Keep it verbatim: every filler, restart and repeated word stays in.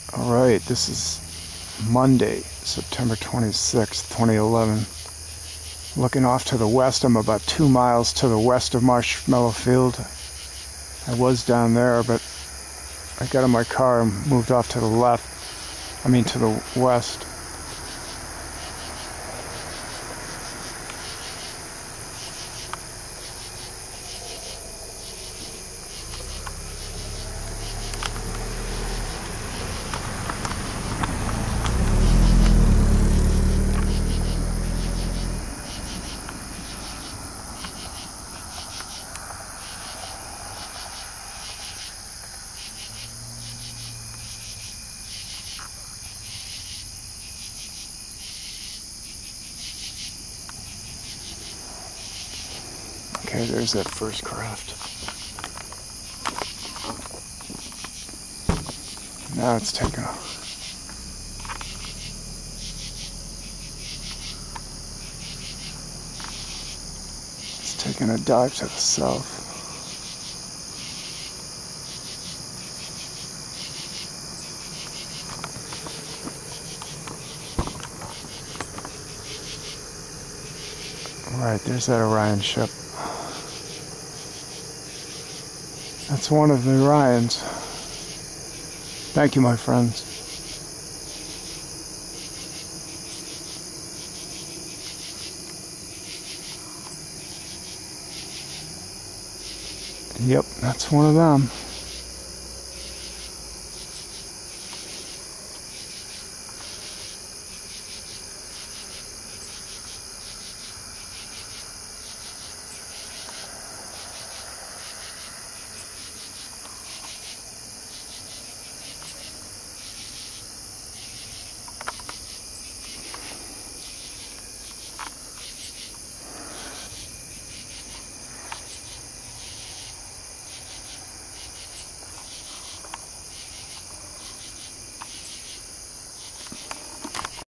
Alright, this is Monday, September twenty-sixth, twenty eleven. Looking off to the west, I'm about two miles to the west of Marshmallow Field. I was down there, but I got in my car and moved off to the left, I mean to the west. Okay, there's that first craft. Now it's taking off. It's taking a dive to the south. Alright, there's that Orion ship. That's one of the Orions. Thank you, my friends. Yep, that's one of them.